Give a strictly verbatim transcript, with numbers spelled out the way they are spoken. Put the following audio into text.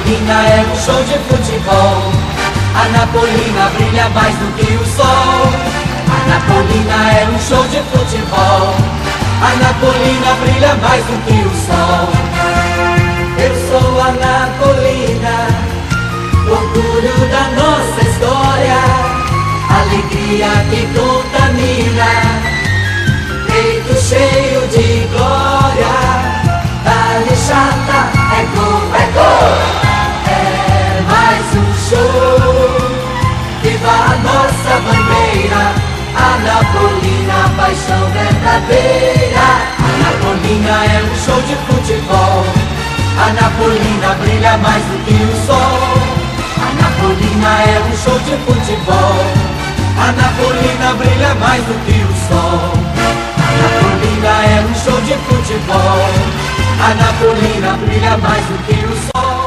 Napolina é um show de futebol. A Napolina brilha mais do que o sol. A Napolina é um show de futebol. A Napolina brilha mais do que o sol. Eu sou a Napolina, orgulho da nossa história, alegria que contamina, peito cheio de glória. Dá-lhe chata, é gol, é gol, é mais um show. Viva a nossa bandeira, a Napolina, paixão verdadeira. A Napolina é um show de futebol. A Napolina brilha mais do que o sol. A Napolina é um show de futebol. A Napolina brilha mais do que o sol. A Napolina é um show de futebol. A Napolina brilha mais do que o sol.